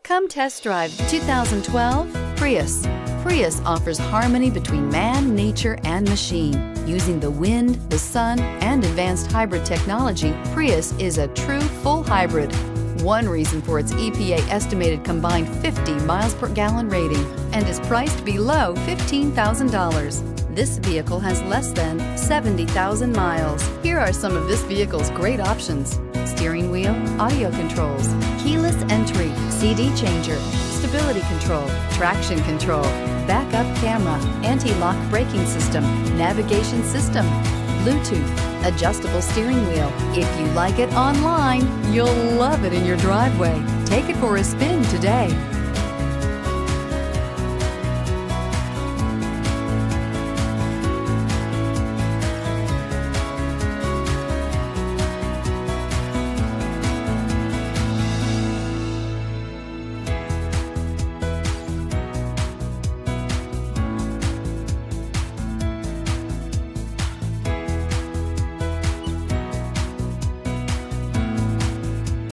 Come test drive the 2012 Prius. Prius offers harmony between man, nature, and machine. Using the wind, the sun, and advanced hybrid technology, Prius is a true full hybrid. One reason for its EPA estimated combined 50 miles per gallon rating and is priced below $15,000. This vehicle has less than 70,000 miles. Here are some of this vehicle's great options: steering wheel audio controls, keyless entry, CD changer, stability control, traction control, backup camera, anti-lock braking system, navigation system, Bluetooth, adjustable steering wheel. If you like it online, you'll love it in your driveway. Take it for a spin today.